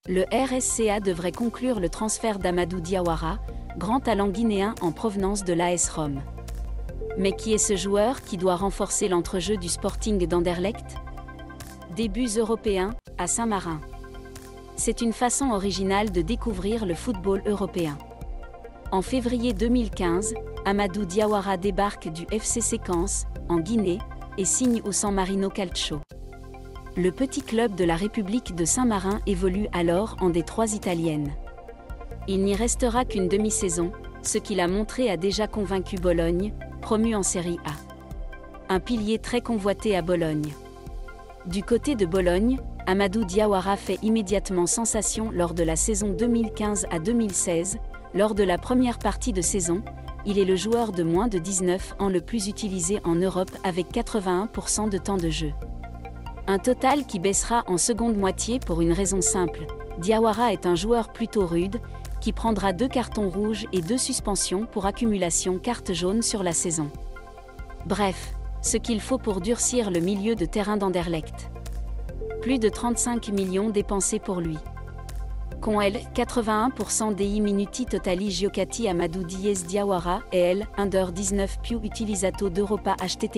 Le RSCA devrait conclure le transfert d'Amadou Diawara, grand talent guinéen en provenance de l'AS Rome. Mais qui est ce joueur qui doit renforcer l'entrejeu du Sporting d'Anderlecht? Débuts européens, à Saint-Marin. C'est une façon originale de découvrir le football européen. En février 2015, Amadou Diawara débarque du FC Séquence, en Guinée, et signe au San Marino Calcio. Le petit club de la République de Saint-Marin évolue alors en D3 italienne. Il n'y restera qu'une demi-saison, ce qu'il a montré a déjà convaincu Bologne, promu en Série A. Un pilier très convoité à Bologne. Du côté de Bologne, Amadou Diawara fait immédiatement sensation lors de la saison 2015 à 2016. Lors de la première partie de saison, il est le joueur de moins de 19 ans le plus utilisé en Europe avec 81% de temps de jeu. Un total qui baissera en seconde moitié pour une raison simple. Diawara est un joueur plutôt rude, qui prendra 2 cartons rouges et 2 suspensions pour accumulation carte jaune sur la saison. Bref, ce qu'il faut pour durcir le milieu de terrain d'Anderlecht. Plus de 35 millions dépensés pour lui. Con elle, 81% dei minuti totali giocati Amadou Diawara et elle, under 19 più utilizzato d'Europa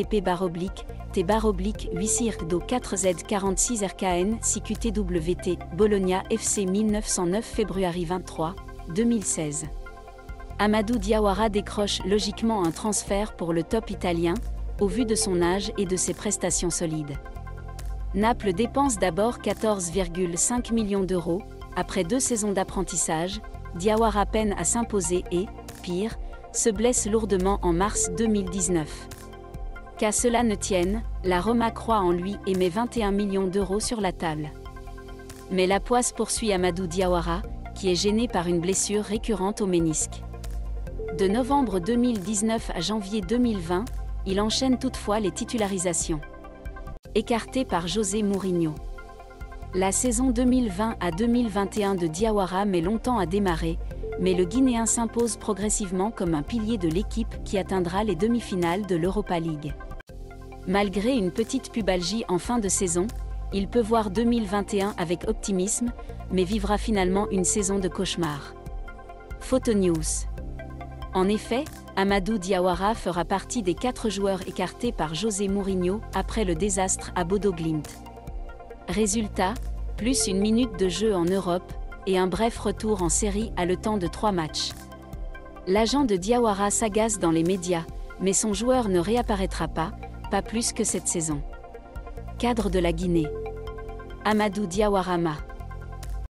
http://t/8 4z 46 rkn CQTWT, Bologna FC 1909 février 23, 2016. Amadou Diawara décroche logiquement un transfert pour le top italien, au vu de son âge et de ses prestations solides. Naples dépense d'abord 14,5 millions d'euros. Après 2 saisons d'apprentissage, Diawara peine à s'imposer et, pire, se blesse lourdement en mars 2019. Qu'à cela ne tienne, la Roma croit en lui et met 21 millions d'euros sur la table. Mais la poisse poursuit Amadou Diawara, qui est gêné par une blessure récurrente au ménisque. De novembre 2019 à janvier 2020, il enchaîne toutefois les titularisations. Écarté par José Mourinho. La saison 2020 à 2021 de Diawara met longtemps à démarrer, mais le Guinéen s'impose progressivement comme un pilier de l'équipe qui atteindra les demi-finales de l'Europa League. Malgré une petite pubalgie en fin de saison, il peut voir 2021 avec optimisme, mais vivra finalement une saison de cauchemar. Photo News. En effet, Amadou Diawara fera partie des 4 joueurs écartés par José Mourinho après le désastre à Bodo Glimt. Résultat, plus une minute de jeu en Europe, et un bref retour en série à le temps de 3 matchs. L'agent de Diawara s'agace dans les médias, mais son joueur ne réapparaîtra pas plus que cette saison. Cadre de la Guinée. Amadou Diawara.